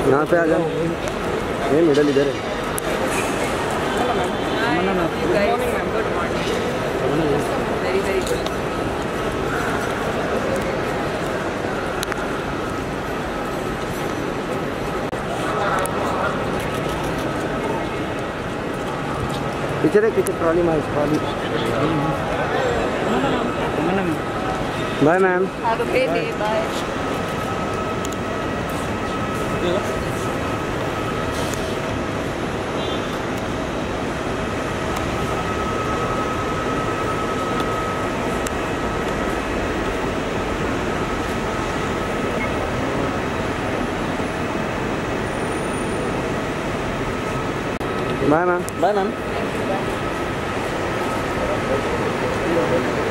यहाँ पे आ जाओ। ये मिडल इधर है। Very, very good. पीछे देख, पीछे ट्रॉली मार, trolley. Bye ma'am. Have a great day. Bye. Bye ma'am. Bye ma'am.